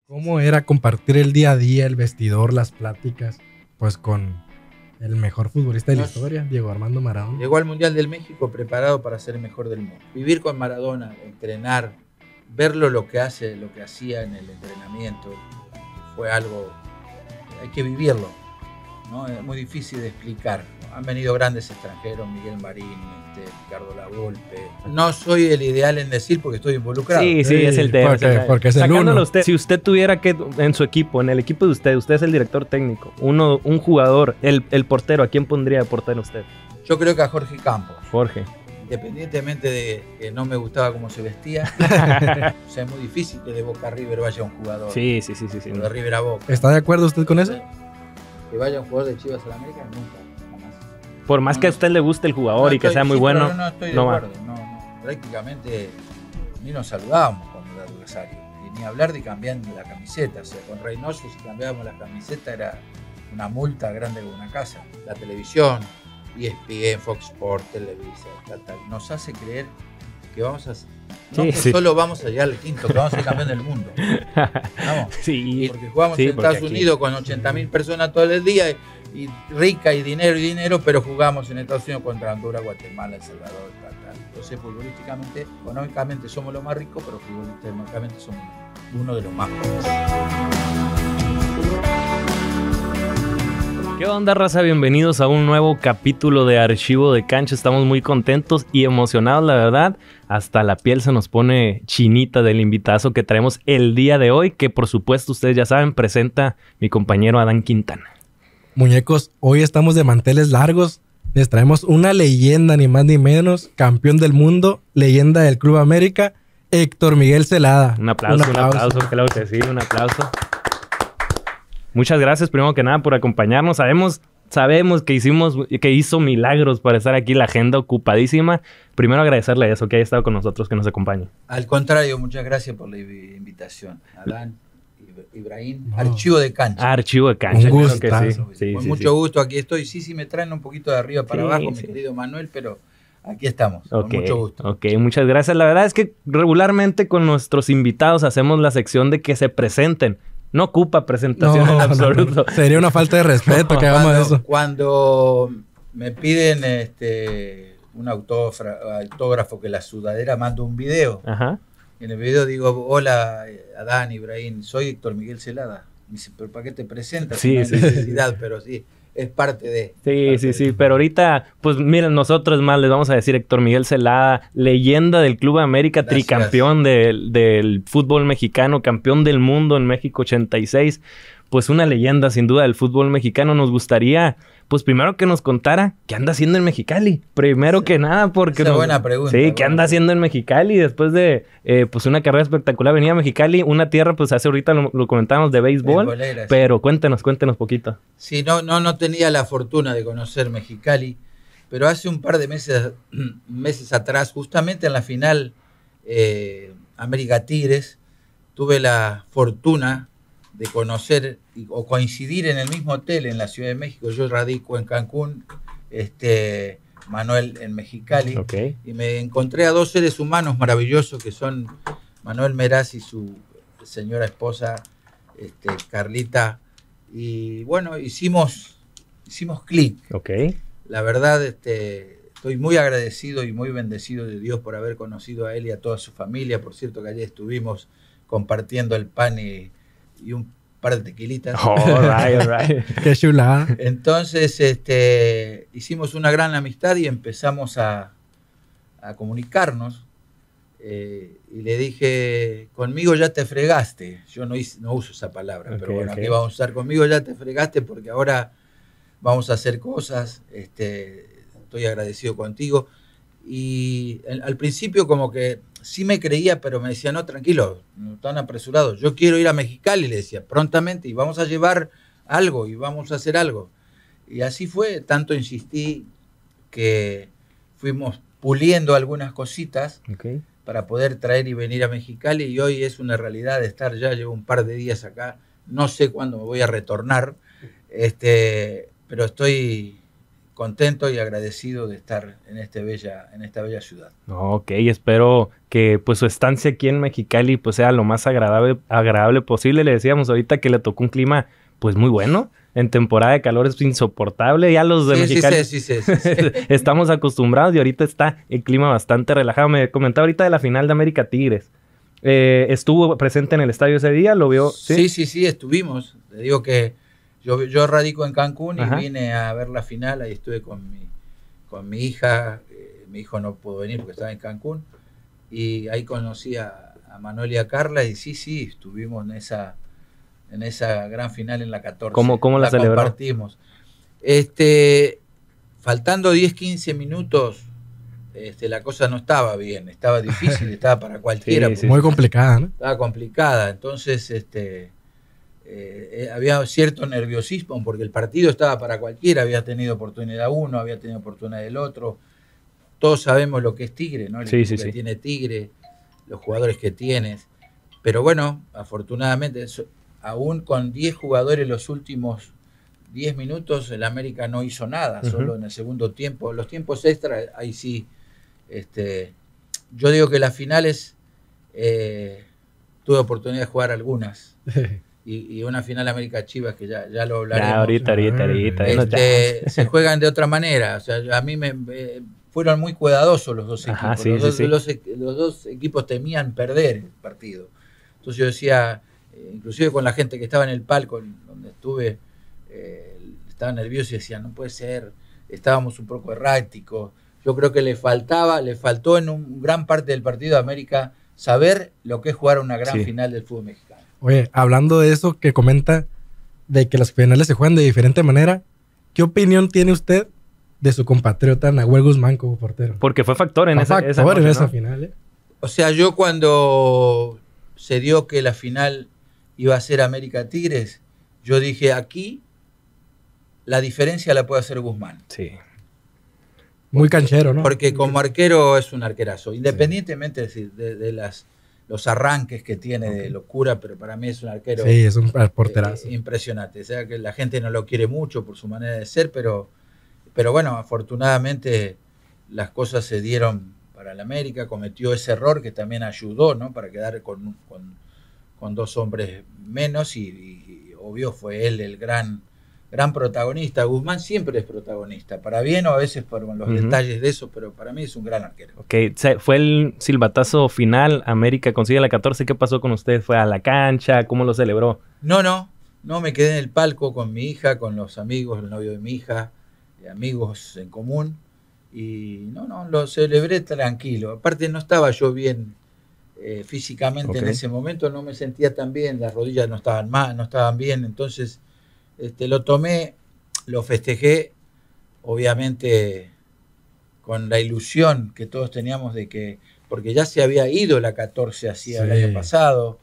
¿Cómo era compartir el día a día, el vestidor, las pláticas, pues con el mejor futbolista de la historia, Diego Armando Maradona? Llegó al Mundial del México preparado para ser el mejor del mundo. Vivir con Maradona, entrenar, verlo lo que hace, lo que hacía en el entrenamiento, fue algo, hay que vivirlo, ¿no? Es muy difícil de explicar. Han venido grandes extranjeros, Miguel Marín, Ricardo Lavolpe. No soy el ideal en decir porque estoy involucrado. Sí, es el tema. Porque es el uno. Usted, si usted tuviera que, en su equipo, en el equipo de usted es el director técnico, un jugador, el portero, ¿a quién pondría de portero usted? Yo creo que a Jorge Campos. Jorge. Independientemente de que no me gustaba cómo se vestía, o sea, es muy difícil que de Boca a River vaya un jugador. Sí. O de River a Boca. ¿Está de acuerdo usted con eso? Que vaya un jugador de Chivas a la América, nunca. Por más que a usted le guste el jugador y que sea muy bueno, no estoy de acuerdo. Prácticamente ni nos saludábamos cuando era adversario. Y ni hablar de cambiar la camiseta. O sea, con Reynoso, si cambiábamos la camiseta, era una multa grande como una casa. La televisión, ESPN, Fox Sports, Televisa, tal. Nos hace creer que vamos a... solo vamos a llegar al quinto, que vamos a ser campeón del mundo. ¿Vamos? Sí. Porque jugamos en Estados Unidos con 80.000 personas todo el día y rica y dinero, pero jugamos en Estados Unidos contra Honduras, Guatemala, El Salvador, tal. Entonces, futbolísticamente, económicamente somos los más ricos, pero futbolísticamente somos uno de los más pobres. ¿Qué onda, raza? Bienvenidos a un nuevo capítulo de Archivo de Cancha. Estamos muy contentos y emocionados, la verdad. Hasta la piel se nos pone chinita del invitazo que traemos el día de hoy, que por supuesto ustedes ya saben, presenta mi compañero Adán Quintana. Muñecos, hoy estamos de manteles largos. Les traemos una leyenda, ni más ni menos, campeón del mundo, leyenda del Club América, Héctor Miguel Celada. Un aplauso, claro que sí, un aplauso. Muchas gracias, primero que nada, por acompañarnos. Sabemos que hizo milagros para estar aquí, la agenda ocupadísima. Primero agradecerle eso, que haya estado con nosotros, que nos acompañe. Al contrario, muchas gracias por la invitación. Adán, Ibrahim, Archivo de Cancha. Archivo de Cancha, un gusto. Claro que sí. Con mucho gusto, aquí estoy. Sí, me traen un poquito de arriba para abajo, mi querido Manuel, pero aquí estamos, con mucho gusto. Ok, muchas gracias. La verdad es que regularmente con nuestros invitados hacemos la sección de que se presenten. No ocupa presentación en absoluto. No. Sería una falta de respeto que hagamos eso. Cuando me piden un autógrafo que la sudadera manda un video, ajá. En el video digo, hola Adán, Ibrahim, soy Héctor Miguel Celada. Me dice, pero ¿para qué te presentas? Sí, no hay necesidad, pero sí, es parte de... Sí, pero ahorita, pues miren, nosotros más les vamos a decir Héctor Miguel Celada, leyenda del Club América, gracias. Tricampeón del fútbol mexicano, campeón del mundo en México 86, pues una leyenda sin duda del fútbol mexicano. Nos gustaría, pues primero que nos contara qué anda haciendo en Mexicali, primero que nada, porque... Esa es buena pregunta. Sí, qué anda haciendo en Mexicali después de, pues una carrera espectacular. Venía a Mexicali, una tierra, pues hace ahorita lo comentábamos de béisbol, pero cuéntenos poquito. Sí, no tenía la fortuna de conocer Mexicali, pero hace un par de meses atrás, justamente en la final América Tigres, tuve la fortuna de conocer o coincidir en el mismo hotel en la Ciudad de México. Yo radico en Cancún, Manuel en Mexicali, okay. Y me encontré a dos seres humanos maravillosos que son Manuel Meraz y su señora esposa, Carlita, y bueno, hicimos clic. Okay. La verdad, estoy muy agradecido y muy bendecido de Dios por haber conocido a él y a toda su familia. Por cierto que ayer estuvimos compartiendo el pan y un par de tequilitas. All right. Qué chulada. Entonces, hicimos una gran amistad y empezamos a comunicarnos. Y le dije, conmigo ya te fregaste. Yo no uso esa palabra, pero bueno, aquí vamos a usar conmigo ya te fregaste porque ahora vamos a hacer cosas. Estoy agradecido contigo. Y al principio como que sí me creía, pero me decía, no, tranquilo, no tan apresurado. Yo quiero ir a Mexicali, le decía, prontamente, y vamos a llevar algo, y vamos a hacer algo. Y así fue, tanto insistí que fuimos puliendo algunas cositas para poder traer y venir a Mexicali, y hoy es una realidad de estar, ya llevo un par de días acá, no sé cuándo me voy a retornar, pero estoy contento y agradecido de estar en esta bella ciudad. Ok, espero que pues su estancia aquí en Mexicali pues sea lo más agradable posible. Le decíamos ahorita que le tocó un clima pues muy bueno. En temporada de calor es insoportable. Ya los de Mexicali sí. estamos acostumbrados y ahorita está el clima bastante relajado. Me comentaba ahorita de la final de América Tigres. ¿Estuvo presente en el estadio ese día? ¿Lo vio? Sí, estuvimos. Te digo que yo radico en Cancún y Ajá. vine a ver la final. Ahí estuve con mi hija. Mi hijo no pudo venir porque estaba en Cancún. Y ahí conocí a Manuel y a Carla. Y sí, estuvimos en esa gran final en la 14. ¿Cómo la celebró? Compartimos. Faltando 10, 15 minutos, la cosa no estaba bien. Estaba difícil, estaba para cualquiera. Sí. Muy complicada, ¿no? Estaba complicada. Entonces, había cierto nerviosismo porque el partido estaba para cualquiera, había tenido oportunidad uno, había tenido oportunidad el otro. Todos sabemos lo que es Tigre, ¿no? El equipo que tiene Tigre, los jugadores que tienes. Pero bueno, afortunadamente, aún con 10 jugadores los últimos 10 minutos, el América no hizo nada, solo en el segundo tiempo. Los tiempos extra, ahí sí. Yo digo que las finales tuve oportunidad de jugar algunas. Y una final América Chivas que ya lo hablaremos. Ahorita. Se juegan de otra manera. O sea, a mí fueron muy cuidadosos los dos equipos. Ajá, los dos equipos temían perder el partido. Entonces yo decía, inclusive con la gente que estaba en el palco donde estuve, estaba nervioso y decía, no puede ser, estábamos un poco erráticos. Yo creo que le faltó en un gran parte del partido a América saber lo que es jugar una gran final del fútbol mexicano. Oye, hablando de eso que comenta, de que las finales se juegan de diferente manera, ¿qué opinión tiene usted de su compatriota Nahuel Guzmán como portero? Porque fue factor en esa final, ¿eh? O sea, yo cuando se dio que la final iba a ser América Tigres, yo dije, aquí la diferencia la puede hacer Guzmán. Sí. Muy canchero, ¿no? Porque como arquero es un arquerazo, independientemente de los arranques que tiene de locura, pero para mí es un arquero. Sí, es un porterazo. Impresionante. O sea, que la gente no lo quiere mucho por su manera de ser, pero bueno, afortunadamente las cosas se dieron para el América, cometió ese error que también ayudó, ¿no? Para quedar con dos hombres menos y obvio fue él el gran protagonista. Guzmán siempre es protagonista, para bien o a veces por los detalles de eso, pero para mí es un gran arquero. Ok, fue el silbatazo final, América consigue la 14, ¿qué pasó con usted? ¿Fue a la cancha? ¿Cómo lo celebró? No, me quedé en el palco con mi hija, con los amigos, el novio de mi hija, amigos en común, y lo celebré tranquilo. Aparte no estaba yo bien físicamente en ese momento, no me sentía tan bien, las rodillas no estaban bien, entonces lo tomé, lo festejé, obviamente con la ilusión que todos teníamos de que, porque ya se había ido la 14 el año pasado,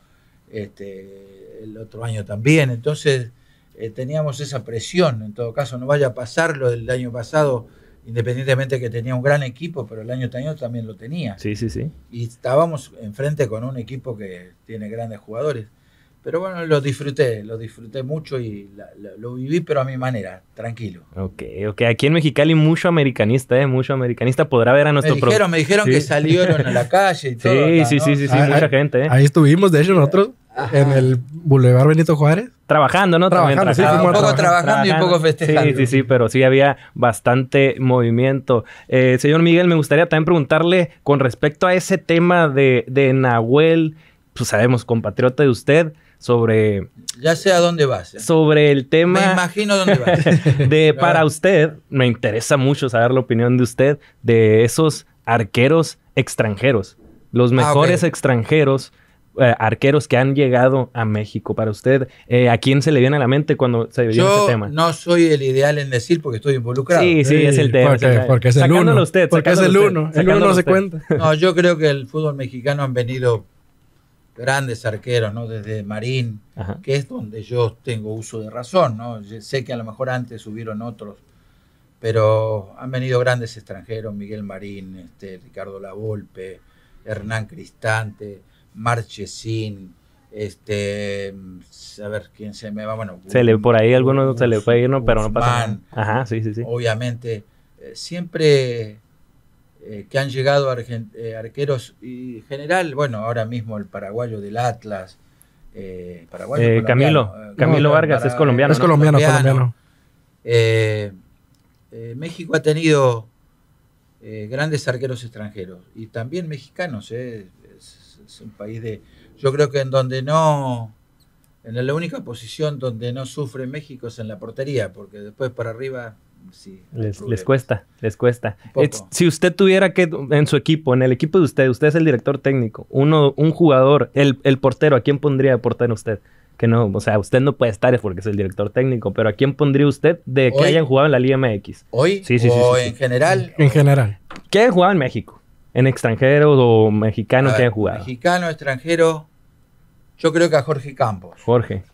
el otro año también, entonces teníamos esa presión, en todo caso no vaya a pasar lo del año pasado, independientemente que tenía un gran equipo, pero el año anterior también lo tenía. Sí. Y estábamos enfrente con un equipo que tiene grandes jugadores. Pero bueno, lo disfruté mucho y lo viví, pero a mi manera, tranquilo. Ok. Aquí en Mexicali mucho americanista, podrá ver a nuestro... Me dijeron que salieron a la calle y todo. Sí, mucha gente, Ahí estuvimos, de hecho, nosotros en el Boulevard Benito Juárez. Trabajando, ¿no? Un poco trabajando y un poco festejando. Sí, pero sí había bastante movimiento. Señor Miguel, me gustaría también preguntarle con respecto a ese tema de Nahuel, pues sabemos, compatriota de usted, sobre... Ya sé a dónde vas. Sobre el tema... Me imagino dónde vas. Para usted, me interesa mucho saber la opinión de usted de esos arqueros extranjeros. Los mejores extranjeros, arqueros que han llegado a México. Para usted, ¿a quién se le viene a la mente cuando se viene ese tema? Yo no soy el ideal en decir porque estoy involucrado. Sí, es el tema. Porque es el uno. Porque es el uno. El uno no se cuenta. No, yo creo que el fútbol mexicano han venido grandes arqueros, ¿no? Desde Marín, que es donde yo tengo uso de razón, ¿no? Yo sé que a lo mejor antes hubieron otros, pero han venido grandes extranjeros, Miguel Marín, Ricardo Lavolpe, Hernán Cristante, Marchesín, a ver quién se me va, bueno. Por ahí algunos se le puede ir, ¿no? Pero no pasa nada. Ajá, sí. Obviamente, siempre que han llegado arqueros, y en general, bueno, ahora mismo el paraguayo del Atlas, Camilo Vargas es colombiano. Es colombiano. México ha tenido grandes arqueros extranjeros y también mexicanos. Es un país yo creo que en la única posición donde no sufre México es en la portería, porque después para arriba sí. Les cuesta. Si usted tuviera en su equipo, en el equipo de usted es el director técnico, un jugador, el portero, ¿a quién pondría de portero usted? Que no, o sea, usted no puede estar porque es el director técnico, pero ¿a quién pondría usted de que hayan jugado en la Liga MX? ¿Hoy? Sí. ¿En general? En general. ¿Qué hayan jugado en México? ¿En extranjeros o mexicanos que hayan jugado? Mexicano, extranjero, yo creo que a Jorge Campos. Jorge.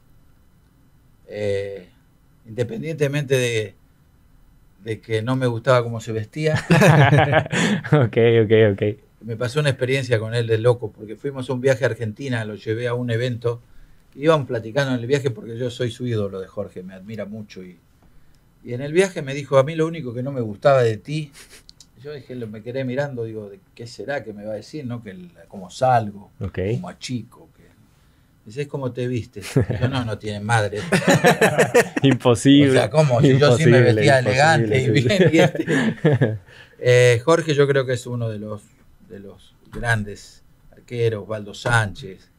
Independientemente de que no me gustaba cómo se vestía. Ok. Me pasó una experiencia con él de loco, porque fuimos a un viaje a Argentina, lo llevé a un evento, íbamos platicando en el viaje porque yo soy su ídolo de Jorge, me admira mucho, y en el viaje me dijo, a mí lo único que no me gustaba de ti, yo dije, me quedé mirando, digo, ¿de qué será que me va a decir? ¿No? Que cómo salgo, como achico, dice, es como te viste. Yo, no tiene madre. Imposible. O sea, ¿cómo? Si yo sí me vestía elegante y bien. Jorge yo creo que es uno de los grandes arqueros, Osvaldo Sánchez.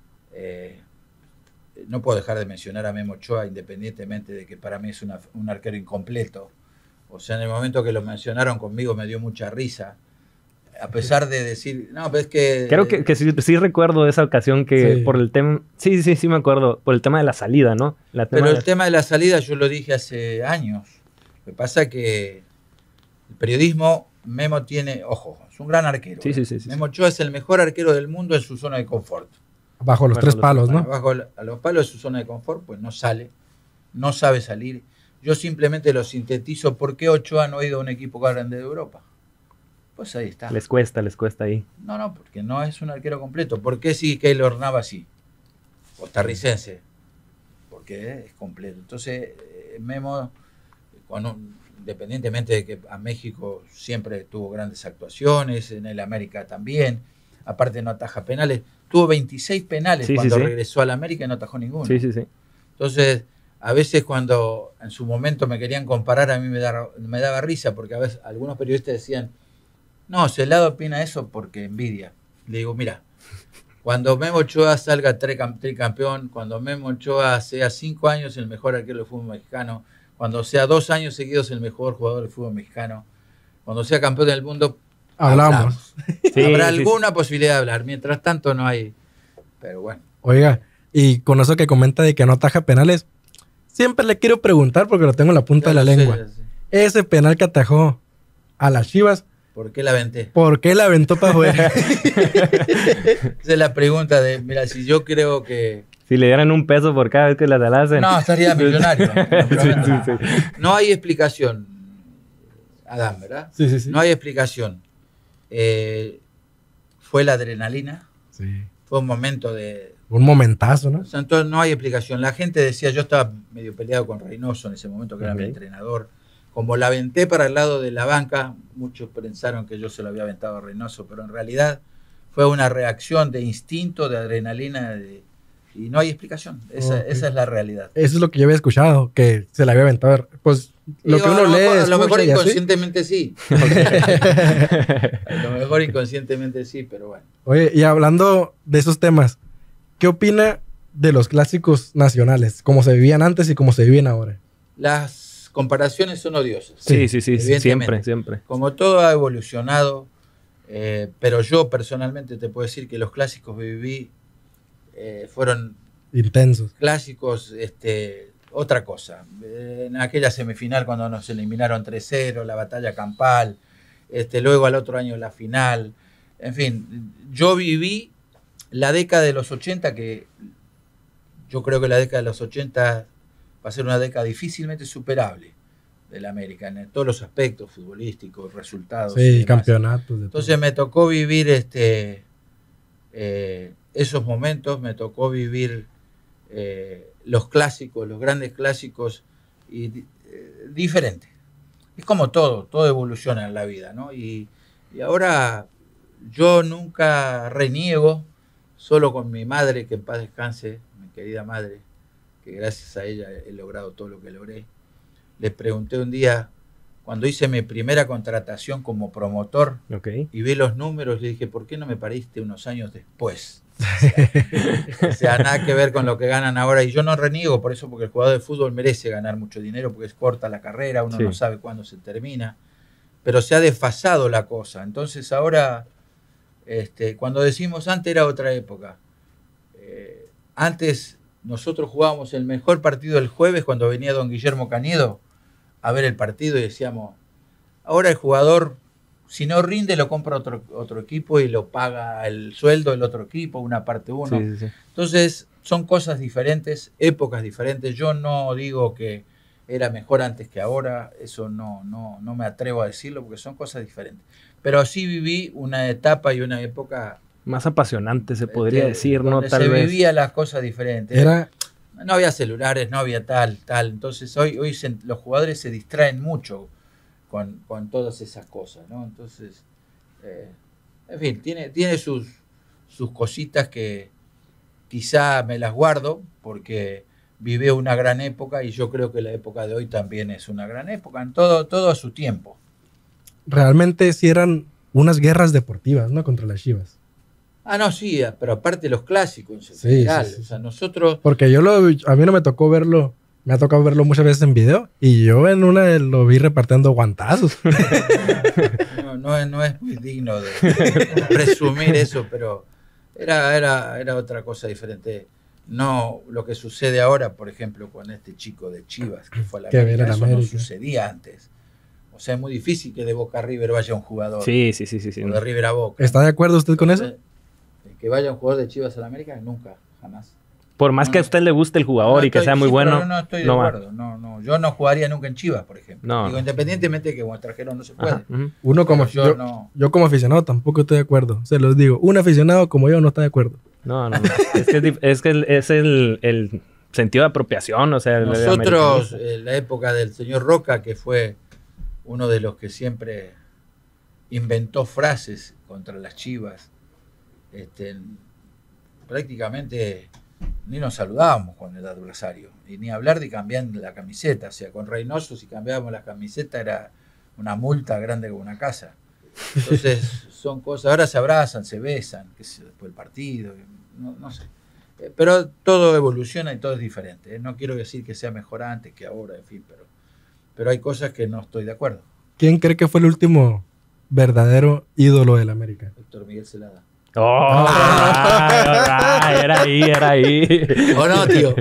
No puedo dejar de mencionar a Memo Ochoa, independientemente de que para mí es un arquero incompleto. O sea, en el momento que lo mencionaron conmigo me dio mucha risa. A pesar de decir, no, pero es que... Creo que sí recuerdo de esa ocasión que por el tema... Sí, me acuerdo. Por el tema de la salida, ¿no? Pero el tema de la salida yo lo dije hace años. Lo que pasa es que el periodismo, Memo tiene... Ojo, es un gran arquero. Sí. Memo Ochoa es el mejor arquero del mundo en su zona de confort. Bajo los tres palos, ¿no? Bajo a los palos de su zona de confort, pues no sale. No sabe salir. Yo simplemente lo sintetizo. ¿Por qué Ochoa no ha ido a un equipo grande de Europa? Pues ahí está. Les cuesta ahí. No, porque no es un arquero completo. ¿Por qué sí Keylor Navas sí? Costarricense. Porque es completo. Entonces, Memo, independientemente de que a México siempre tuvo grandes actuaciones, en el América también, aparte no ataja penales, tuvo 26 penales cuando regresó al América y no atajó ninguno. Sí. Entonces, a veces cuando en su momento me querían comparar, a mí me daba risa, porque a veces algunos periodistas decían, no, Celado opina eso porque envidia. Le digo, mira, cuando Memo Ochoa salga tricampeón, cuando Memo Ochoa sea 5 años el mejor arquero del fútbol mexicano, cuando sea 2 años seguidos el mejor jugador del fútbol mexicano, cuando sea campeón del mundo, hablamos. Habrá alguna posibilidad de hablar. Mientras tanto no hay. Pero bueno. Oiga, y con eso que comenta de que no ataja penales, siempre le quiero preguntar porque lo tengo en la punta de la lengua. Ese penal que atajó a las Chivas, ¿por qué la aventé? ¿Por qué la aventó para afuera? Esa es la pregunta mira, si yo creo que... Si le dieran un peso por cada vez que las hacen. No, estaría millonario. No hay explicación, Adán, ¿verdad? Sí. No hay explicación. Fue la adrenalina. Sí. Fue un momento de... Un momentazo, ¿no? O sea, entonces no hay explicación. La gente decía, yo estaba medio peleado con Reynoso en ese momento, que era mi entrenador. Como la aventé para el lado de la banca, muchos pensaron que yo se lo había aventado a Reynoso, pero en realidad fue una reacción de instinto, de adrenalina, y no hay explicación. Esa es la realidad. Eso es lo que yo había escuchado, que se la había aventado. Pues lo que uno lee, a lo mejor inconscientemente sí. A lo mejor inconscientemente sí, pero bueno. Oye, y hablando de esos temas, ¿qué opina de los clásicos nacionales? ¿Cómo se vivían antes y cómo se viven ahora? Las comparaciones son odiosas. Sí, siempre. Como todo ha evolucionado, pero yo personalmente te puedo decir que los clásicos que viví fueron intensos. Clásicos, otra cosa. En aquella semifinal cuando nos eliminaron 3-0, la batalla campal, luego al otro año la final. En fin, yo viví la década de los 80, que yo creo que la década de los 80 va a ser una década difícilmente superable de la América, en todos los aspectos futbolísticos, resultados. Sí, campeonatos. Entonces me tocó vivir esos momentos, me tocó vivir los clásicos, los grandes clásicos, y diferente. Es como todo evoluciona en la vida, ¿no? Y ahora yo nunca reniego, solo con mi madre, que en paz descanse, mi querida madre, que gracias a ella he logrado todo lo que logré. Les pregunté un día, cuando hice mi primera contratación como promotor, y vi los números, le dije, ¿por qué no me pariste unos años después? O sea, nada que ver con lo que ganan ahora. Y yo no reniego por eso, porque el jugador de fútbol merece ganar mucho dinero, porque es corta la carrera, uno no sabe cuándo se termina. Pero se ha desfasado la cosa. Entonces ahora, cuando decimos antes era otra época. Antes nosotros jugábamos el mejor partido el jueves cuando venía don Guillermo Cañedo a ver el partido y decíamos, ahora el jugador, si no rinde, lo compra otro equipo y lo paga el sueldo del otro equipo, una parte uno. Sí. Entonces, son cosas diferentes, épocas diferentes. Yo no digo que era mejor antes que ahora, eso no me atrevo a decirlo porque son cosas diferentes. Pero sí viví una etapa y una época más apasionante, se podría decir, ¿no? Tal vez se vivía las cosas diferentes. No había celulares, no había tal. Entonces hoy los jugadores se distraen mucho con todas esas cosas, ¿no? Entonces, en fin, tiene sus cositas que quizá me las guardo porque viví una gran época y yo creo que la época de hoy también es una gran época, en todo a su tiempo. Realmente sí eran unas guerras deportivas, ¿no? Contra las Chivas. No, sí, pero aparte los clásicos en general. Sí. O sea, nosotros... Porque a mí no me tocó verlo, me ha tocado verlo muchas veces en video y yo en una lo vi repartiendo guantazos. No es muy digno de presumir eso, pero era otra cosa diferente. No lo que sucede ahora, por ejemplo, con este chico de Chivas que fue a la América, eso no sucedía antes. O sea, es muy difícil que de Boca a River vaya un jugador. Sí. O de River a Boca. ¿Está de acuerdo usted con eso? Que vaya un jugador de Chivas a la América, nunca, jamás. Por más que a usted le guste el jugador y que sea muy bueno. No estoy de acuerdo. No, yo no jugaría nunca en Chivas, por ejemplo. Digo, independientemente de que como extranjero no se puede. Uno como yo como aficionado tampoco estoy de acuerdo. Se los digo, un aficionado como yo no está de acuerdo. No. es que es el sentido de apropiación, o sea. Nosotros, en la época del señor Roca, que fue uno de los que siempre inventó frases contra las Chivas, prácticamente ni nos saludábamos con el adversario, y ni hablar de cambiar la camiseta. O sea, con Reynoso, si cambiábamos la camiseta era una multa grande como una casa. Entonces son cosas, ahora se abrazan, se besan, que es después del partido, no sé. Pero todo evoluciona y todo es diferente. No quiero decir que sea mejor antes que ahora, en fin, pero hay cosas que no estoy de acuerdo. ¿Quién cree que fue el último verdadero ídolo del América? Héctor Miguel Celada. Era ahí. ¿O no, tío?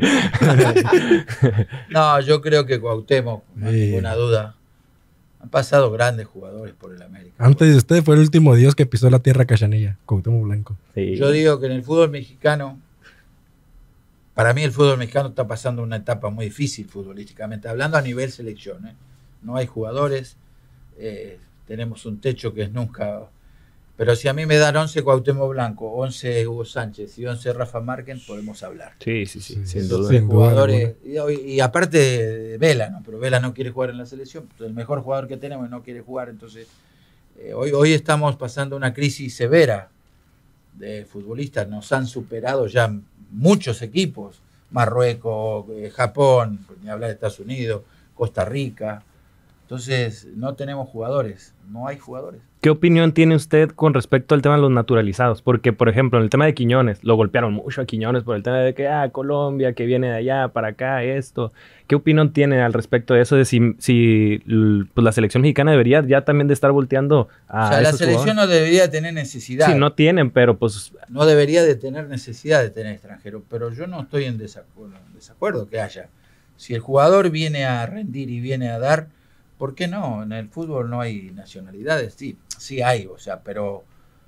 No, yo creo que Cuauhtémoc, no hay ninguna duda. Han pasado grandes jugadores por el América. Antes de usted fue el último dios que pisó la tierra cachanilla, Cuauhtémoc Blanco. Sí. Yo digo que en el fútbol mexicano, para mí el fútbol mexicano está pasando una etapa muy difícil futbolísticamente, hablando a nivel selección. No hay jugadores, tenemos un techo que es nunca... Pero si a mí me dan 11 Cuauhtémoc Blanco, 11 Hugo Sánchez y 11 Rafa Márquez, podemos hablar. Sí, sin duda. Jugadores, y aparte Vela, ¿no? Pero Vela no quiere jugar en la selección, el mejor jugador que tenemos no quiere jugar, entonces hoy estamos pasando una crisis severa de futbolistas, nos han superado ya muchos equipos, Marruecos, Japón, ni hablar de Estados Unidos, Costa Rica. Entonces no tenemos jugadores, no hay jugadores. ¿Qué opinión tiene usted con respecto al tema de los naturalizados? Porque, por ejemplo, en el tema de Quiñones, lo golpearon mucho a Quiñones por el tema de que, Colombia, que viene de allá para acá, esto. ¿Qué opinión tiene al respecto de eso? De si pues la selección mexicana debería ya también de estar volteando a... O sea, la selección no debería tener necesidad. Sí, no tienen, pero pues... No debería de tener necesidad de tener extranjeros, pero yo no estoy en desacuerdo que haya. Si el jugador viene a rendir y viene a dar... ¿Por qué no? En el fútbol no hay nacionalidades, sí hay, o sea, pero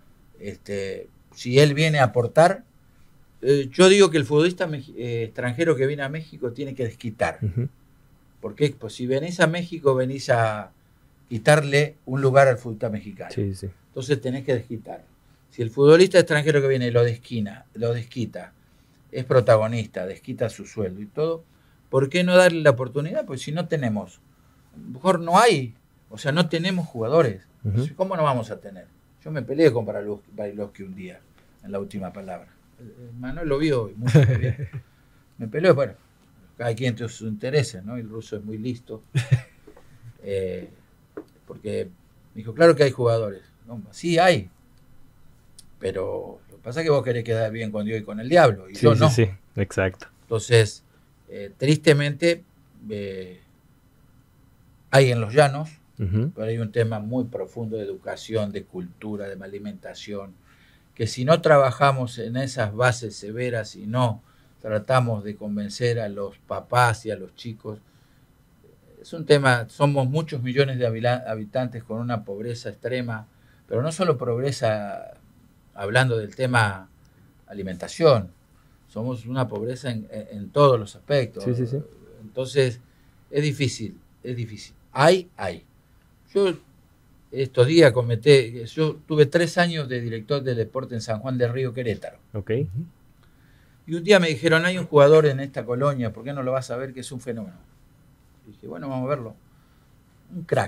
si él viene a aportar, yo digo que el futbolista extranjero que viene a México tiene que desquitar. Porque pues, si venís a México, venís a quitarle un lugar al futbolista mexicano. Sí. Entonces tenés que desquitar. Si el futbolista extranjero que viene lo desquita, es protagonista, desquita su sueldo y todo, ¿por qué no darle la oportunidad? Pues si no tenemos, a lo mejor no hay, o sea, no tenemos jugadores. Entonces, ¿cómo no vamos a tener? Yo me peleé con Barilovsky un día, en la última palabra. Manuel lo vio mucho bien. Me peleé, bueno, cada quien tiene sus intereses, ¿no? El ruso es muy listo. Porque me dijo, claro que hay jugadores. No, sí, hay. Pero lo que pasa es que vos querés quedar bien con Dios y con el diablo. Y Sí, yo sí, no. sí, exacto. Entonces, tristemente, hay en los llanos, pero hay un tema muy profundo de educación, de cultura, de alimentación, que si no trabajamos en esas bases severas y no tratamos de convencer a los papás y a los chicos, es un tema, somos muchos millones de habitantes con una pobreza extrema, pero no solo pobreza hablando del tema alimentación, somos una pobreza en todos los aspectos. Sí, sí, sí. Entonces, es difícil, es difícil. Hay. Yo estos días yo tuve 3 años de director de deporte en San Juan del Río, Querétaro. Ok. Y un día me dijeron, hay un jugador en esta colonia, ¿por qué no lo vas a ver que es un fenómeno? Y dije, bueno, vamos a verlo. Un crack,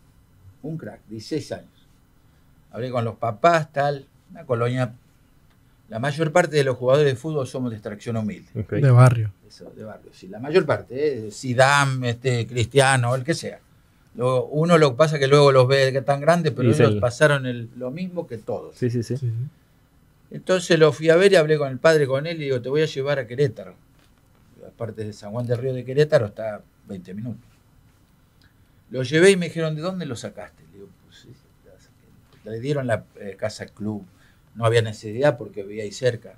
16 años. Hablé con los papás, tal, una colonia. La mayor parte de los jugadores de fútbol somos de extracción humilde. Okay. De barrio. Eso, de barrio, sí, la mayor parte, Zidane, Cristiano, el que sea. Luego, uno lo que pasa es que luego los ve tan grandes, pero ellos pasaron lo mismo que todos. Sí, sí, sí. Entonces lo fui a ver y hablé con el padre, con él, y digo, te voy a llevar a Querétaro. Aparte de San Juan del Río de Querétaro, está a 20 minutos. Lo llevé y me dijeron, ¿de dónde lo sacaste? Le digo, pues sí, le dieron la casa club. No había necesidad porque vivía ahí cerca.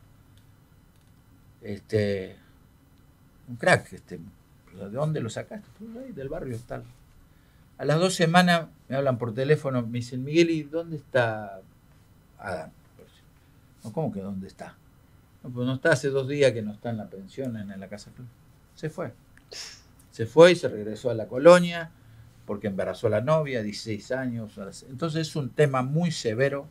Un crack. ¿De dónde lo sacaste? Pues ahí, del barrio tal. A las 2 semanas me hablan por teléfono, me dicen, Miguel, ¿y dónde está Adam? No, ¿cómo que dónde está? No, pues no está, hace 2 días que no está en la pensión, en la casa club. Se fue. Se fue y se regresó a la colonia porque embarazó a la novia, 16 años. Entonces es un tema muy severo,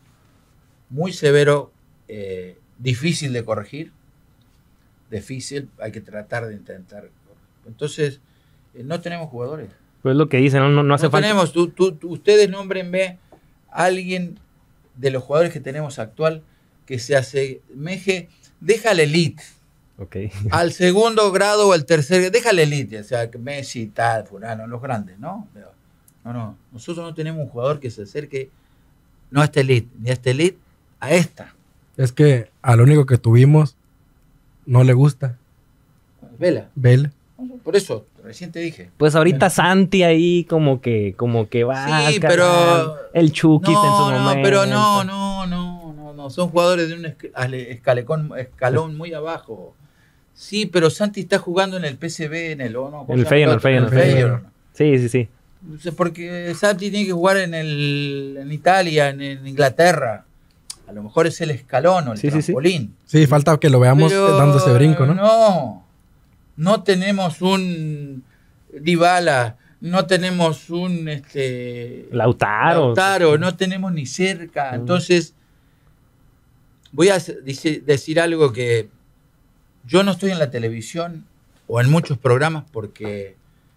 difícil de corregir, hay que tratar de intentar. Entonces, no tenemos jugadores. Pues lo que dicen, no hace falta. Tenemos, ustedes nómbrenme a alguien de los jugadores que tenemos actual que se asemeje, déjale elite. Okay. Al segundo grado o al tercer, déjale elite, o sea, Messi, tal, fulano, los grandes, ¿no? No, nosotros no tenemos un jugador que se acerque, no a esta elite, ni a esta elite, a esta. Es que al único que tuvimos no le gusta. Vela. Por eso, recién te dije. Pues ahorita Santi ahí como que va. Sí, pero el Chucky en su momento. Pero no, son jugadores de un escalón muy abajo. Sí, pero Santi está jugando en el PSV, en el Feyenoord. Sí. Porque Santi tiene que jugar en Italia, en Inglaterra. A lo mejor es el escalón o el trampolín. Sí, falta que lo veamos dando ese brinco, ¿no? No tenemos un Dybala, no tenemos un Lautaro, no tenemos ni cerca. Entonces, voy a decir algo que yo no estoy en la televisión o en muchos programas porque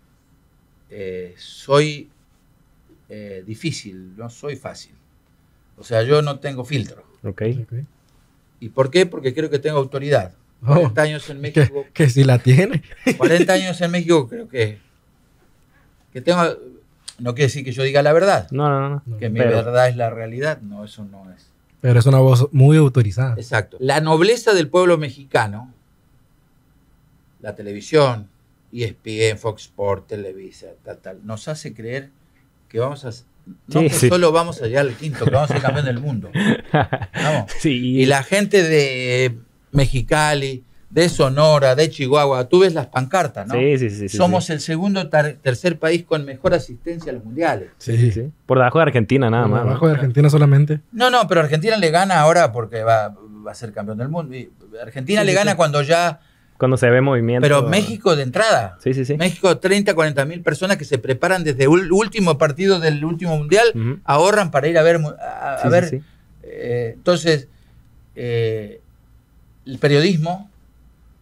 soy difícil, no soy fácil. O sea, yo no tengo filtro. Okay. ¿Y por qué? Porque creo que tengo autoridad. 40 años en México. Que si la tiene. 40 años en México creo que tengo. No quiere decir que yo diga la verdad. No. Que mi verdad es la realidad. No, eso no es. Pero es una voz muy autorizada. Exacto. La nobleza del pueblo mexicano, la televisión, ESPN, Fox Sports, Televisa, tal, nos hace creer que vamos a... solo vamos a llegar al quinto, que vamos a ser campeón del mundo. Vamos. Sí. Y la gente de Mexicali, de Sonora, de Chihuahua, tú ves las pancartas, ¿no? Sí. Somos el segundo tercer país con mejor asistencia a los mundiales. Sí. Por debajo de Argentina nada más. Por debajo de Argentina solamente. No, pero Argentina le gana ahora porque va a ser campeón del mundo. Y Argentina le gana cuando se ve movimiento. Pero México de entrada. Sí. México, 40 mil personas que se preparan desde el último partido del último mundial, ahorran para ir a ver. Entonces, el periodismo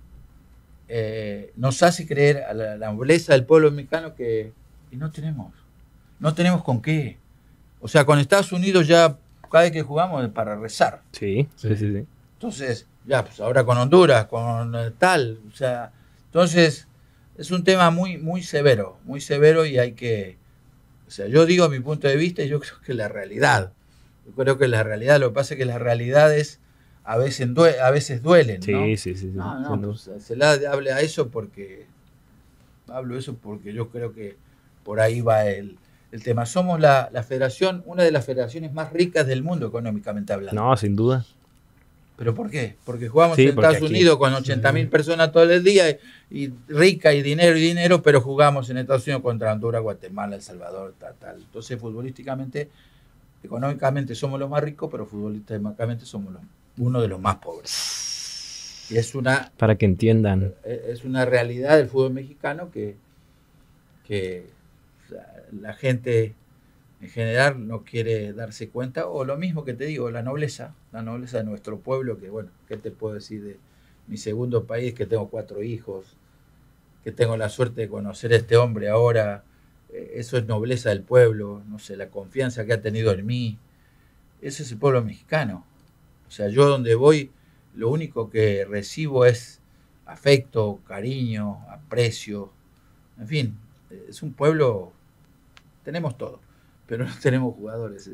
nos hace creer a la nobleza del pueblo mexicano que y no tenemos con qué. O sea, con Estados Unidos ya cada vez que jugamos es para rezar. Sí. Entonces, ya, pues ahora con Honduras, con tal, o sea, entonces es un tema muy severo y hay que, o sea, yo digo mi punto de vista y yo creo que la realidad, lo que pasa es que las realidades a veces duelen, ¿no? Sí. No, pues, hablo eso porque yo creo que por ahí va el tema. Somos la federación, una de las federaciones más ricas del mundo económicamente hablando. No, sin duda. ¿Pero por qué? Porque jugamos en Estados Unidos con 80.000 personas todo el día y rica y dinero, pero jugamos en Estados Unidos contra Honduras, Guatemala, El Salvador, tal. Entonces, futbolísticamente, económicamente somos los más ricos, pero futbolísticamente somos uno de los más pobres. Y es una... Para que entiendan. Es una realidad del fútbol mexicano que la gente en general no quiere darse cuenta, o lo mismo que te digo, la nobleza de nuestro pueblo, que bueno, ¿qué te puedo decir de mi segundo país? Que tengo 4 hijos, que tengo la suerte de conocer a este hombre ahora, eso es nobleza del pueblo, no sé, la confianza que ha tenido en mí, ese es el pueblo mexicano. O sea, yo donde voy, lo único que recibo es afecto, cariño, aprecio, en fin, es un pueblo, tenemos todo. Pero no tenemos jugadores.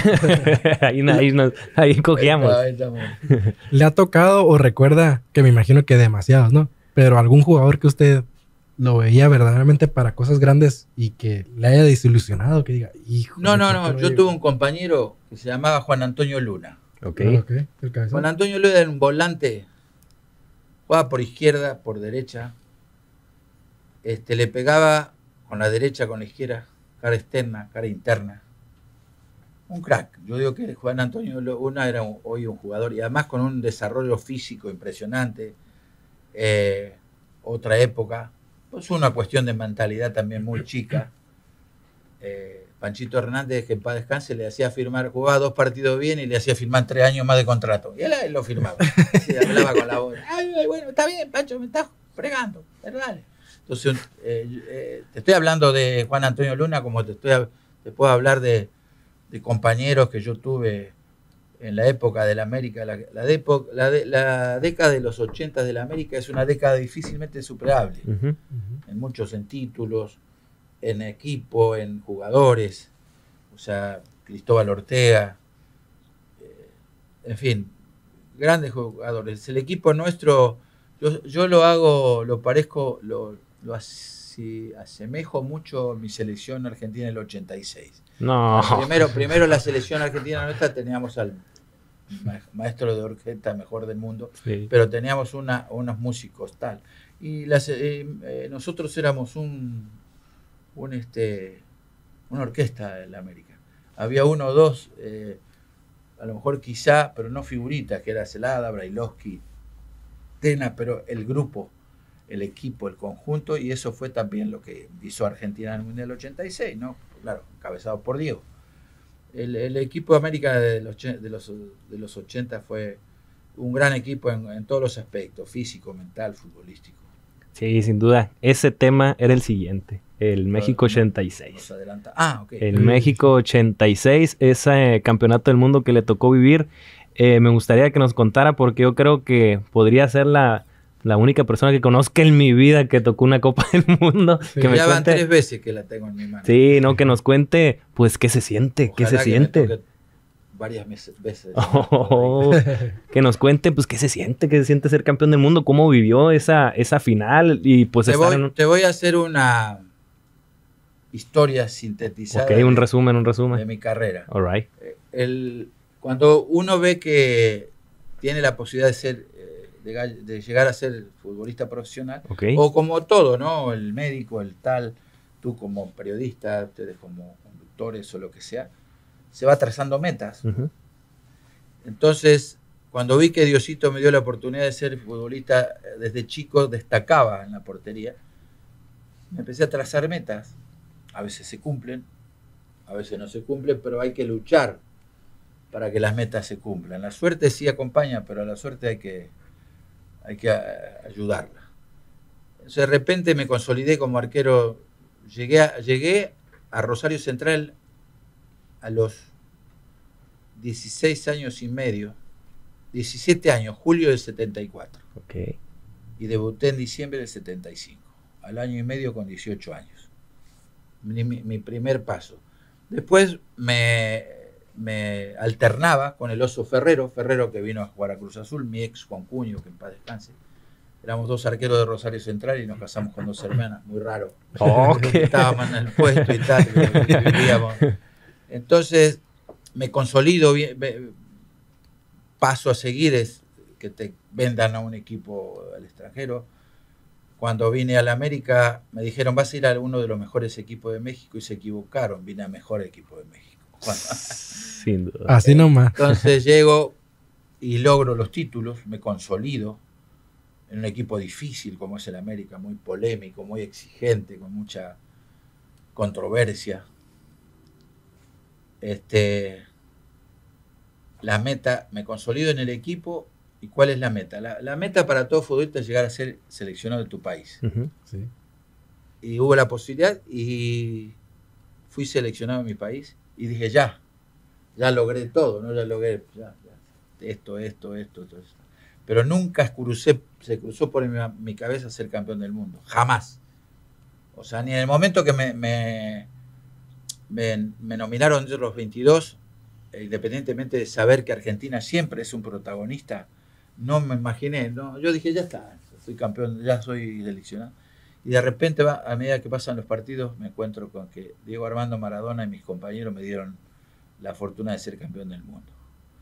ahí cogíamos. Ahí estamos. ¿Le ha tocado o recuerda, que me imagino que demasiados, ¿no? Pero algún jugador que usted lo veía verdaderamente para cosas grandes y que le haya desilusionado, que diga, hijo. No. Yo tuve un compañero que se llamaba Juan Antonio Luna. Okay. Juan Antonio Luna era un volante, jugaba por izquierda, por derecha. Le pegaba con la derecha, con la izquierda. Cara externa, cara interna. Un crack. Yo digo que Juan Antonio Luna era hoy un jugador y además con un desarrollo físico impresionante. Otra época. Pues una cuestión de mentalidad también muy chica. Panchito Hernández, que en paz descanse, le hacía firmar, jugaba 2 partidos bien y le hacía firmar 3 años más de contrato. Y él lo firmaba. Así, hablaba con la voz. Ay, bueno, está bien, Pancho, me estás fregando. Pero dale. Entonces, te estoy hablando de Juan Antonio Luna como te puedo hablar de compañeros que yo tuve en la época de la América. La década de los 80 de la América es una década difícilmente superable. En muchos, en títulos, en equipo, en jugadores. O sea, Cristóbal Ortega. En fin, grandes jugadores. El equipo nuestro, yo lo asemejo mucho a mi selección argentina del 86. No. Primero la selección argentina nuestra teníamos al maestro de orquesta mejor del mundo, sí. Pero teníamos unos músicos tal. Y nosotros éramos una orquesta de la América. Había 1 o 2, a lo mejor quizá, pero no figuritas, que era Celada, Brailovsky, Tena, pero el grupo, el equipo, el conjunto, y eso fue también lo que hizo Argentina en el Mundial 86, ¿no? Claro, encabezado por Diego. El equipo de América de los 80 fue un gran equipo en todos los aspectos, físico, mental, futbolístico. Sí, sin duda. Ese tema era el siguiente, el México 86. Nos adelanta. Ok. El México 86, ese campeonato del mundo que le tocó vivir. Me gustaría que nos contara, porque yo creo que podría ser la única persona que conozca en mi vida que tocó una Copa del Mundo. Sí. Ya van 3 veces que la tengo en mi mano. Sí, no, que nos cuente, pues, qué se siente, qué se siente. Varias veces. Que nos cuente, pues, qué se siente ser campeón del mundo, cómo vivió esa final y pues te voy a hacer una historia sintetizada. Ok, un resumen. De mi carrera. All right. Cuando uno ve que tiene la posibilidad de llegar a ser futbolista profesional, okay, o como todo, ¿no? El médico, el tal, tú como periodista, ustedes como conductores o lo que sea, se va trazando metas. Uh-huh. Entonces, cuando vi que Diosito me dio la oportunidad de ser futbolista, desde chico destacaba en la portería, me empecé a trazar metas. A veces se cumplen, a veces no se cumplen, pero hay que luchar para que las metas se cumplan. La suerte sí acompaña, pero a la suerte hay que ayudarla. De repente me consolidé como arquero. Llegué a Rosario Central a los 16 años y medio, 17 años, julio del 74. Okay. Y debuté en diciembre del 75, al año y medio con 18 años. Mi primer paso. Después me alternaba con el Oso Ferrero que vino a jugar a Cruz Azul, mi ex Juan Cuño, que en paz descanse. Éramos dos arqueros de Rosario Central y nos casamos con dos hermanas, muy raro. Okay. Estábamos en el puesto y tal, vivíamos. Entonces me consolido, paso a seguir es que te vendan a un equipo al extranjero. Cuando vine a la América me dijeron, vas a ir a uno de los mejores equipos de México, y se equivocaron, vine al mejor equipo de México. Sin duda. Así nomás. Entonces llego y logro los títulos, me consolido en un equipo difícil como es el América, muy polémico, muy exigente, con mucha controversia. La meta, me consolido en el equipo. ¿Y cuál es la meta? La meta para todo futbolista es llegar a ser seleccionado de tu país. Uh-huh. Sí. Y hubo la posibilidad y fui seleccionado en mi país y dije, ya logré todo, ¿no? Ya logré esto. Pero nunca se cruzó por mi cabeza ser campeón del mundo. Jamás. O sea, ni en el momento que me nominaron entre los 22, independientemente de saber que Argentina siempre es un protagonista, no me imaginé, no, yo dije, ya está, soy campeón, ya soy seleccionado. Y de repente, a medida que pasan los partidos, me encuentro con que Diego Armando Maradona y mis compañeros me dieron la fortuna de ser campeón del mundo.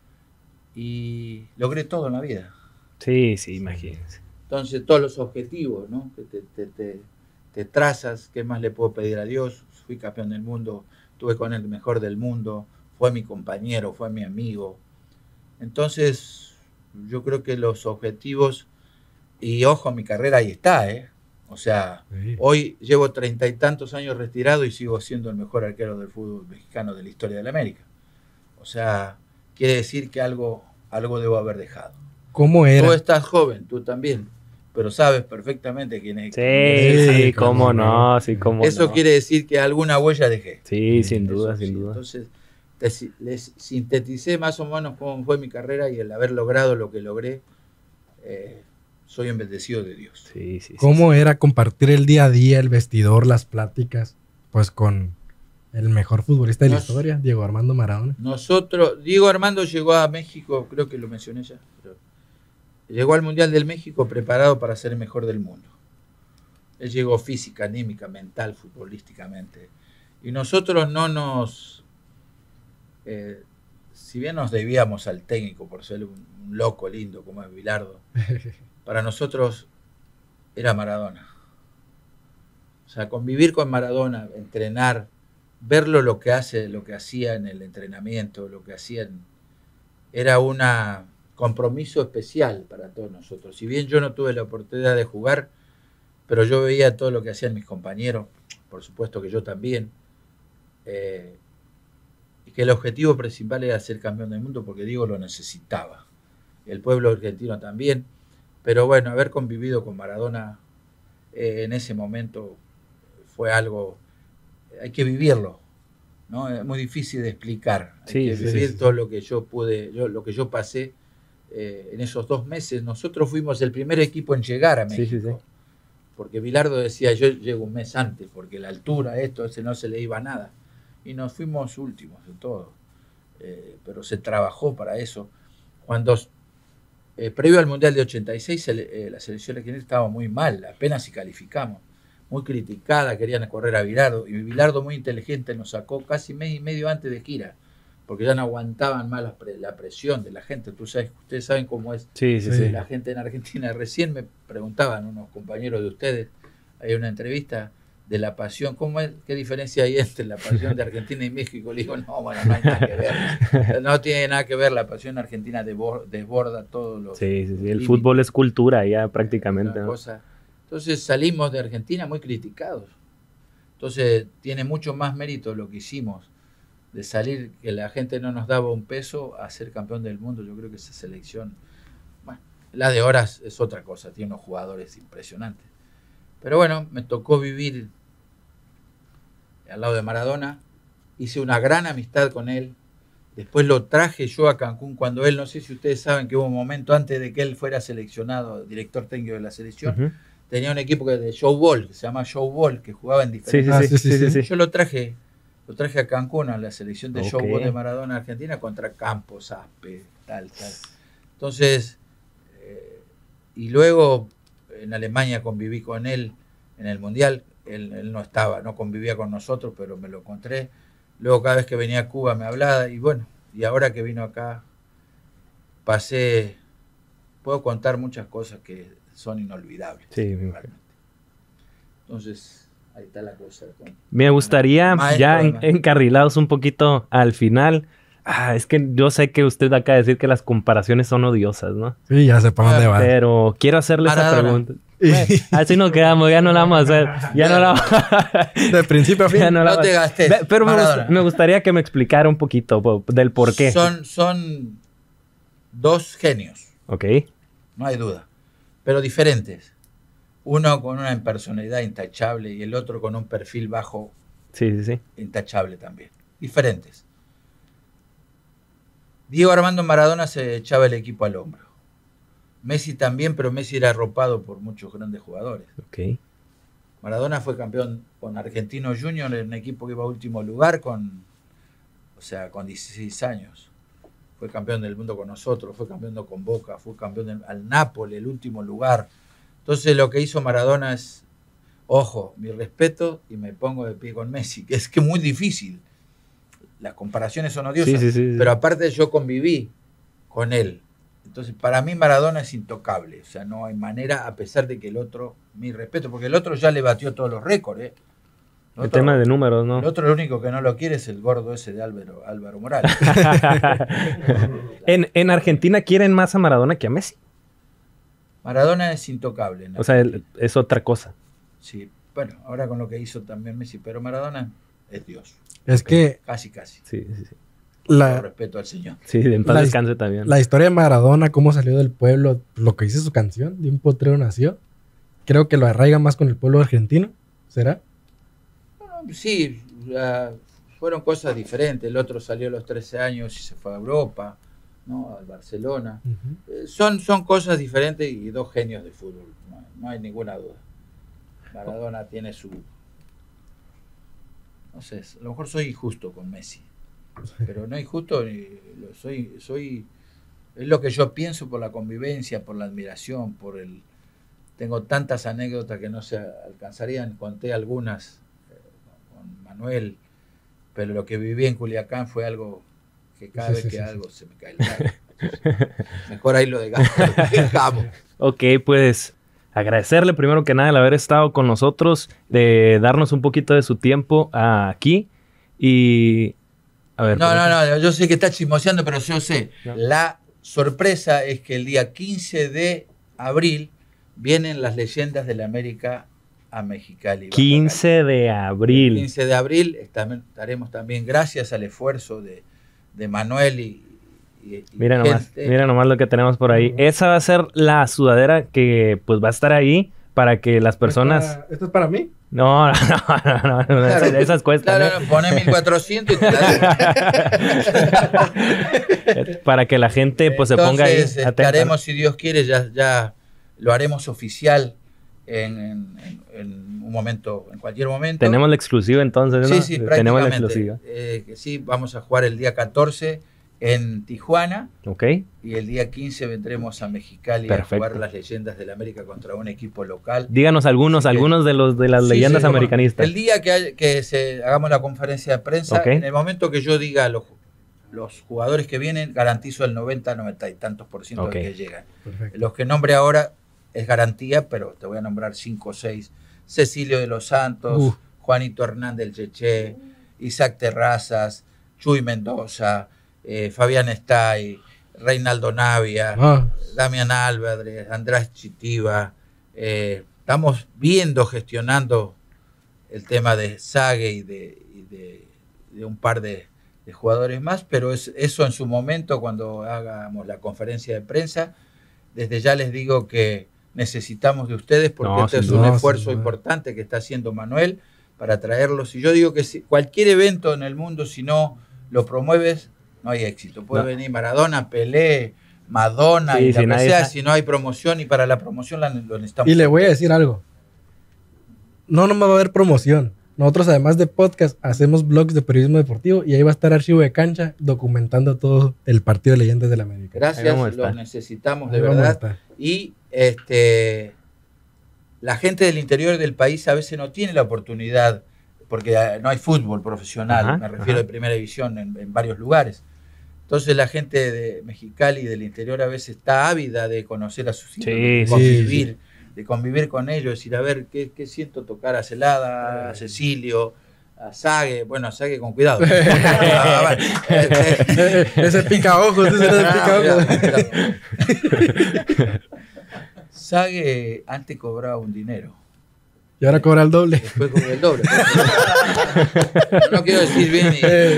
Y logré todo en la vida. Sí, imagínense. Entonces, todos los objetivos, ¿no? Que te trazas, ¿qué más le puedo pedir a Dios? Fui campeón del mundo, estuve con el mejor del mundo, fue mi compañero, fue mi amigo. Entonces, yo creo que los objetivos, y ojo, mi carrera ahí está, ¿eh? O sea, sí. Hoy llevo 30 y tantos años retirado y sigo siendo el mejor arquero del fútbol mexicano de la historia de la América. O sea, quiere decir que algo debo haber dejado. ¿Cómo era? Tú estás joven, tú también, pero sabes perfectamente quién es. Sí, cómo no, sí, cómo Eso no. quiere decir que alguna huella dejé. Sí, sin duda, Eso, sin sí. duda. Entonces, les sinteticé más o menos cómo fue mi carrera y el haber logrado lo que logré, soy un bendecido de Dios. Sí. ¿Cómo era compartir el día a día, el vestidor, las pláticas, pues con el mejor futbolista de la historia, Diego Armando Maradona? Diego Armando llegó a México, creo que lo mencioné ya, pero llegó al Mundial del México preparado para ser el mejor del mundo. Él llegó física, anímica, mental, futbolísticamente. Y nosotros no nos... si bien nos debíamos al técnico por ser un loco lindo como es Bilardo, para nosotros era Maradona. O sea, convivir con Maradona, entrenar, verlo lo que hacía en el entrenamiento, lo que hacían, era un compromiso especial para todos nosotros. Si bien yo no tuve la oportunidad de jugar, pero yo veía todo lo que hacían mis compañeros, por supuesto que yo también, y que el objetivo principal era ser campeón del mundo porque Diego lo necesitaba, el pueblo argentino también, pero bueno, haber convivido con Maradona en ese momento fue algo, hay que vivirlo, ¿no? Es muy difícil de explicar, hay que vivir todo lo que yo pude, lo que yo pasé en esos 2 meses. Nosotros fuimos el primer equipo en llegar a México, porque Bilardo decía, yo llego un mes antes, porque la altura, ese no se le iba nada, y nos fuimos últimos de todo, pero se trabajó para eso. Cuando previo al Mundial de 86, la selección argentina estaba muy mal, apenas si calificamos, muy criticada, querían correr a Bilardo, y Bilardo muy inteligente nos sacó casi mes y medio antes de gira, porque ya no aguantaban más la presión de la gente. Ustedes saben cómo es la gente en Argentina. Recién me preguntaban unos compañeros de ustedes, hay una entrevista de la pasión, ¿qué diferencia hay entre la pasión de Argentina y México? Le digo, no, bueno, no hay nada que ver. No tiene nada que ver, la pasión argentina desborda todos los... el fútbol es cultura ya prácticamente. ¿No? Entonces salimos de Argentina muy criticados. Entonces tiene mucho más mérito lo que hicimos, de salir, que la gente no nos daba un peso, a ser campeón del mundo. Yo creo que esa selección, bueno, la de Horas es otra cosa, tiene unos jugadores impresionantes, Pero bueno, me tocó vivir al lado de Maradona, hice una gran amistad con él. Después lo traje yo a Cancún cuando él, no sé si ustedes saben que hubo un momento antes de que él fuera seleccionado, director técnico de la selección, tenía un equipo de showball, que se llama showball, que jugaba en diferentes... Sí. Yo lo traje a Cancún, a la selección de showball de Maradona Argentina, contra Campos, Aspe, tal. Entonces, y luego en Alemania conviví con él en el Mundial. Él no estaba, no convivía con nosotros, pero me lo encontré. Luego cada vez que venía a Cuba me hablaba, y bueno, y ahora que vino acá, puedo contar muchas cosas que son inolvidables. Sí, entonces, ahí está la cosa. Me gustaría, ya encarrilados un poquito al final, es que yo sé que usted acaba de decir que las comparaciones son odiosas, ¿no? Sí, ya sé para dónde va. Pero quiero hacerle esa pregunta. Así nos quedamos, ya no la vamos a hacer. Ya no la de principio a fin. No te gastes. Pero me gustaría que me explicara un poquito del por qué. Son dos genios. Ok. No hay duda. Pero diferentes. Uno con una personalidad intachable y el otro con un perfil bajo. Sí. Intachable también. Diferentes. Diego Armando Maradona se echaba el equipo al hombro. Messi también, pero Messi era arropado por muchos grandes jugadores. Okay. Maradona fue campeón con Argentino Junior en un equipo que iba a último lugar con 16 años. Fue campeón del mundo con nosotros, fue campeón con Boca, fue campeón al Napoli, el último lugar. Entonces lo que hizo Maradona es, ojo, mi respeto, y me pongo de pie con Messi, que es muy difícil. Las comparaciones son odiosas, pero aparte yo conviví con él. Entonces, para mí Maradona es intocable. O sea, no hay manera, a pesar de que el otro, mi respeto, porque el otro ya le batió todos los récords. El tema de números, ¿no? El otro, lo único que no lo quiere es el gordo ese de Álvaro Morales. ¿En Argentina quieren más a Maradona que a Messi? Maradona es intocable. O sea, es otra cosa. Sí, bueno, ahora con lo que hizo también Messi, pero Maradona es Dios. Es que... Casi. Sí. Con respeto al Señor. Sí, en paz descanse también. La historia de Maradona, cómo salió del pueblo, lo que dice su canción, de un potrero nació, creo que lo arraiga más con el pueblo argentino, ¿será? Bueno, sí, fueron cosas diferentes. El otro salió a los 13 años y se fue a Europa, ¿no? Al Barcelona. Son cosas diferentes y dos genios de fútbol, no hay ninguna duda. Maradona tiene su... No sé, a lo mejor soy injusto con Messi. Pero no injusto, soy es lo que yo pienso por la convivencia, por la admiración, tengo tantas anécdotas que no se alcanzarían, conté algunas con Manuel, pero lo que viví en Culiacán fue algo que cada vez que algo se me cae el gato. Mejor ahí lo dejamos. Ok, pues agradecerle primero que nada el haber estado con nosotros, de darnos un poquito de su tiempo aquí y... A ver, no, yo sé que está chismoseando, pero yo sé. No. La sorpresa es que el día 15 de abril vienen las leyendas de la América a Mexicali. 15 de abril. El 15 de abril estaremos también, gracias al esfuerzo de Manuel y mira nomás lo que tenemos por ahí. Esa va a ser la sudadera que pues va a estar ahí para que las personas... ¿Esto es para mí? No, claro, esas cuestan. Claro, pone 1400 y te la para que la gente pues entonces, se ponga ahí. Estaremos, si Dios quiere, ya lo haremos oficial en un momento, en cualquier momento. Tenemos la exclusiva entonces, ¿no? Sí, tenemos la exclusiva. Sí, vamos a jugar el día 14 en Tijuana. Ok. Y el día 15 vendremos a Mexicali. Perfecto. A jugar las leyendas del América contra un equipo local. Díganos algunos de las leyendas americanistas. El día que hagamos la conferencia de prensa, en el momento que yo diga los jugadores que vienen, garantizo el 90 y tantos % de que llegan. Perfecto. Los que nombre ahora es garantía, pero te voy a nombrar 5 o 6. Cecilio de los Santos, Juanito Hernández del Cheche, Isaac Terrazas, Chuy Mendoza, Fabián Estay, Reinaldo Navia, Damián Álvarez, Andrés Chitiva. Estamos gestionando el tema de Sague y de un par de jugadores más, pero eso en su momento, cuando hagamos la conferencia de prensa, desde ya les digo que necesitamos de ustedes porque este es un esfuerzo importante que está haciendo Manuel para traerlos. Y yo digo que cualquier evento en el mundo, si no lo promueves, no hay éxito. Puede venir Maradona, Pelé, Madonna, y lo que sea, si no hay promoción, y para la promoción lo necesitamos. Y le voy a decir algo. No me va a haber promoción. Nosotros, además de podcast, hacemos blogs de periodismo deportivo y ahí va a estar Archivo de Cancha documentando todo el partido de Leyendas del América. Gracias, lo necesitamos de verdad. Y la gente del interior del país a veces no tiene la oportunidad, porque no hay fútbol profesional, me refiero de primera división en varios lugares. Entonces la gente de Mexicali y del interior a veces está ávida de conocer a sus hijos, de convivir con ellos, decir, a ver, ¿qué siento tocar a Celada, a Cecilio, a Sague? Bueno, a Sague con cuidado. Ese pica ojos, Sague antes cobraba un dinero. Y ahora cobra el doble. Después cobra el doble. No quiero decir bien.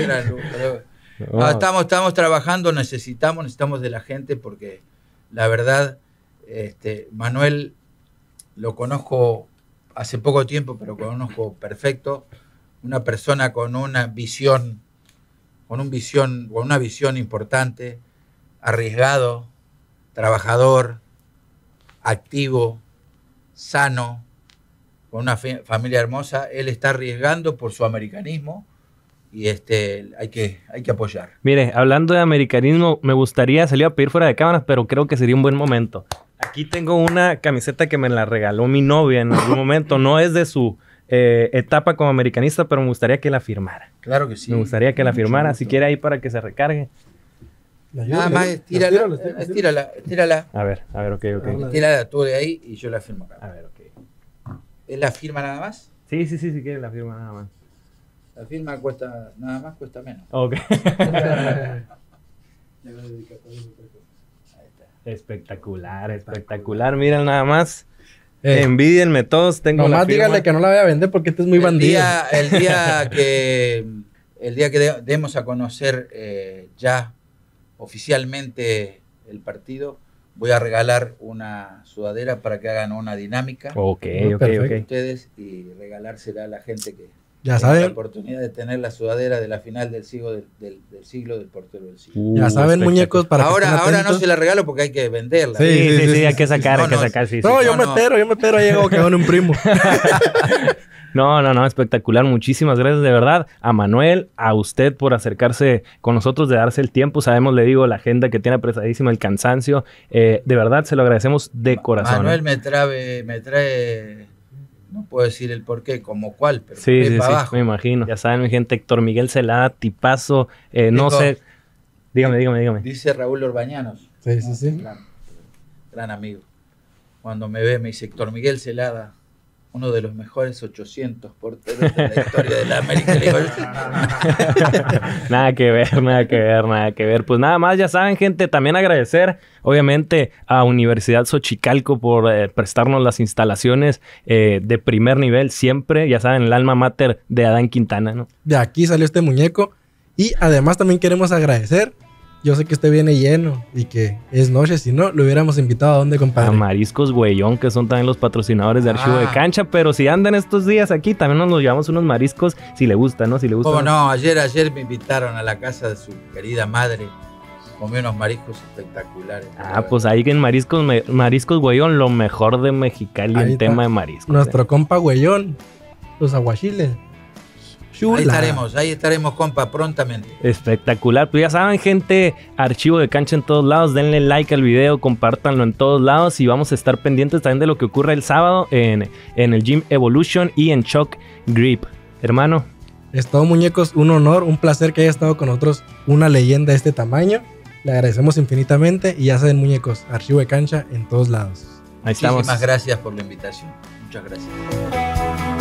Estamos trabajando, necesitamos de la gente porque la verdad, Manuel lo conozco hace poco tiempo, pero conozco perfecto. Una persona con una visión importante, arriesgado, trabajador, activo, sano, con una familia hermosa. Él está arriesgando por su americanismo y hay que apoyar. Mire, hablando de americanismo, me gustaría, se le iba a pedir fuera de cámaras, pero creo que sería un buen momento. Aquí tengo una camiseta que me la regaló mi novia en algún momento. No es de su etapa como americanista, pero me gustaría que la firmara. Claro que sí. Me gustaría que la firmara. Si quiere ahí para que se recargue. Nada más, estírala. A ver, ok. Estírala tú de ahí y yo la firmo acá. A ver, ok. ¿Es la firma nada más? Sí, si quiere la firma nada más. La firma cuesta menos. Ok. Espectacular. Miren nada más. Envídienme todos. Tengo nomás díganle que no la voy a vender porque este es muy bandido. El día que demos a conocer ya oficialmente el partido, voy a regalar una sudadera para que hagan una dinámica. Ok. Ustedes y regalársela a la gente que ya saben la oportunidad de tener la sudadera de la final del siglo del portero del siglo. Ya saben, muñecos, para ahora no se la regalo porque hay que venderla. Sí, hay que sacar, sí. Yo me espero, ahí llego que con un primo. No, espectacular. Muchísimas gracias de verdad a Manuel, a usted por acercarse con nosotros, de darse el tiempo. Sabemos, le digo, la agenda que tiene apresadísima, el cansancio. De verdad, se lo agradecemos de corazón. Manuel me trae, no puedo decir el porqué, como cuál, pero sí, abajo. Me imagino. Ya saben, mi gente, Héctor Miguel Celada, tipazo, no sé. Dígame. Dice Raúl Orbañanos. Sí. Gran amigo. Cuando me ve, me dice, Héctor Miguel Celada, uno de los mejores 800 porteros de la historia de la América. Nada que ver. Pues nada más, ya saben, gente, también agradecer, obviamente, a Universidad Xochicalco por prestarnos las instalaciones de primer nivel siempre. Ya saben, el alma mater de Adán Quintana, ¿no? De aquí salió este muñeco. Y además también queremos agradecer. Yo sé que usted viene lleno y que es noche, si no, lo hubiéramos invitado a dónde, compadre. A Mariscos Güeyón, que son también los patrocinadores de Archivo de Cancha, pero si andan estos días aquí, también nos llevamos unos mariscos, si le gusta, ¿no? ¿Cómo no? Ayer me invitaron a la casa de su querida madre, comí unos mariscos espectaculares. Pues ahí en Mariscos Güeyón, lo mejor de Mexicali en tema de mariscos. Nuestro compa Güeyón, los aguachiles. Ahí estaremos, compa, prontamente. Espectacular. Pues ya saben, gente, Archivo de Cancha en todos lados. Denle like al video, compártanlo en todos lados y vamos a estar pendientes también de lo que ocurre el sábado en el Gym Evolution y en Shock Grip. Hermano. Es todo, muñecos. Un honor, un placer que haya estado con nosotros una leyenda de este tamaño. Le agradecemos infinitamente y ya saben, muñecos, Archivo de Cancha en todos lados. Ahí estamos. Muchísimas gracias por la invitación. Muchas gracias.